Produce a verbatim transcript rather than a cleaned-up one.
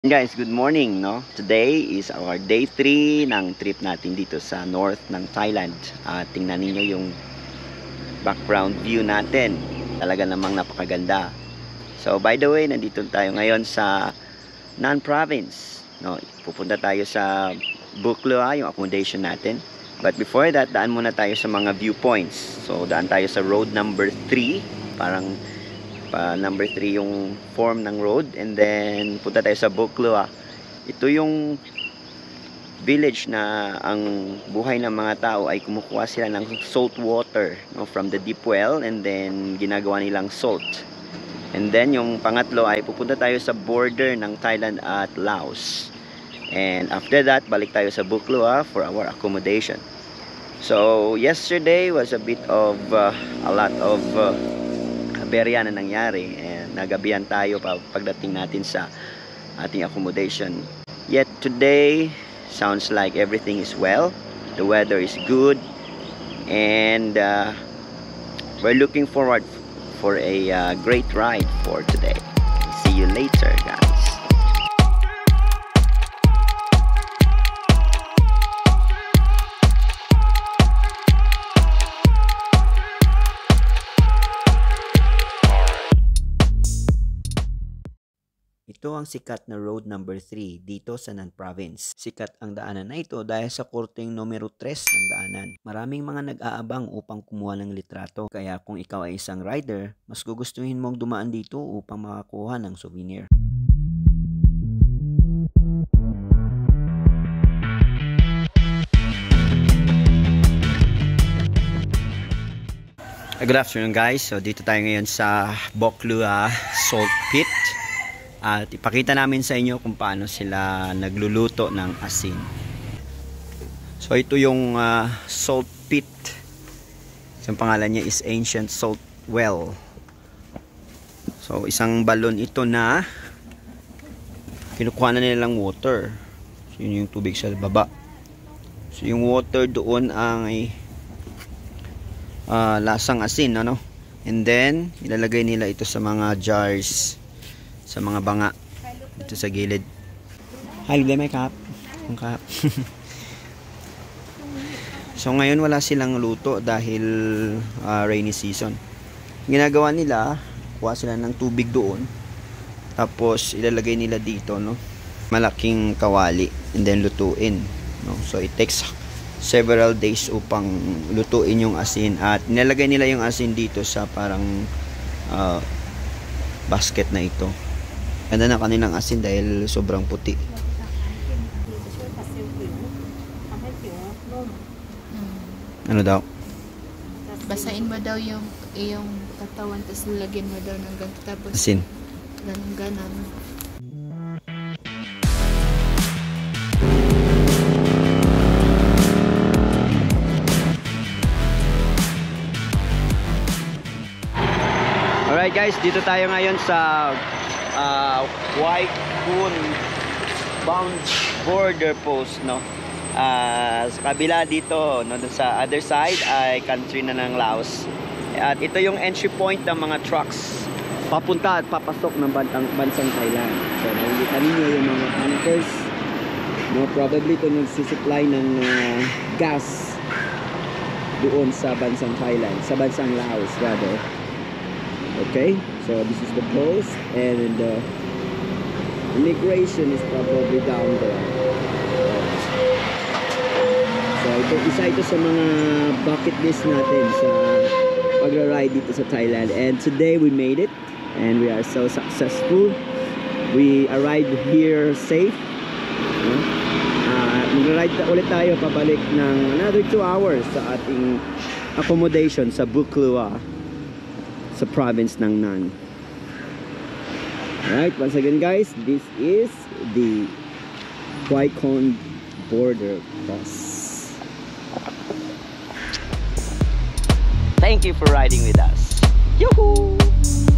Guys, good morning, no? Today is our day three ng trip natin dito sa north ng Thailand. Uh, tingnan niyo yung background view natin. Talaga namang napakaganda. So, by the way, nandito tayo ngayon sa Nan Province, no? Pupunta tayo sa Buklua, yung accommodation natin. But before that, daan muna tayo sa mga viewpoints. So, daan tayo sa road number three, parang Uh, number three yung form ng road, and then punta tayo sa Buklua. Ito yung village na ang buhay ng mga tao ay kumukuha sila ng salt water, no, from the deep well, and then ginagawa nilang salt. And then yung pangatlo ay pupunta tayo sa border ng Thailand at Laos, and after that balik tayo sa Buklua for our accommodation. So yesterday was a bit of uh, a lot of uh, berya na nangyari, and nagabihan tayo pa pagdating natin sa ating accommodation. Yet today sounds like everything is well, the weather is good, and uh, we're looking forward for a uh, great ride for today. See you later, guys. Ito ang sikat na road number three dito sa Nan Province. Sikat ang daanan na ito dahil sa korteng numero tres ng daanan. Maraming mga nag-aabang upang kumuha ng litrato. Kaya kung ikaw ay isang rider, mas gugustuhin mong dumaan dito upang makakuha ng souvenir. Good afternoon, guys. So dito tayo ngayon sa Buklua Salt Pit. At ipakita namin sa inyo kung paano sila nagluluto ng asin. So ito yung uh, salt pit. Ang pangalan niya is Ancient Salt Well. So isang balon ito na kinukuha na nilang water. So yun yung tubig sa baba. So yung water doon ay uh, lasang asin, ano? And then ilalagay nila ito sa mga jars, sa mga banga dito sa gilid. Hi, may kap. Ang kap. So ngayon wala silang luto dahil uh, rainy season. Ginagawa nila, kuha sila ng tubig doon, tapos ilalagay nila dito, no, malaking kawali, and then lutuin, no. So it takes several days upang lutuin yung asin, at nilalagay nila yung asin dito sa parang uh, basket na ito. Ganda na kanilang asin dahil sobrang puti. Ano daw? Basain mo daw yung iyong katawan, tapos lagyan mo daw ng ganito, tapos asin. Ganun ganon. Alright guys, dito tayo ngayon sa Uh, White Kun bound border post, no. Uh, sa kabila dito, no, sa other side ay country na ng Laos. At ito yung entry point ng mga trucks papunta at papasok ng bansang, bansang Thailand. So nakikita ninyo yung mga tankers, no, probably ito nagsisupply ng uh, gas doon sa bansang Thailand, sa bansang Laos rather. Okay, so this is the post, and the uh, immigration is probably down there. So ito, isa ito sa mga bucket list natin sa pagra-ride dito sa Thailand, and today we made it and we are so successful. We arrived here safe. Uh, Mag-ride ulit tayo pabalik ng another two hours sa ating accommodation sa Buklua, sa province ng Nan. Alright, once again guys, this is the White Kun border post. Thank you for riding with us. Yoo-hoo!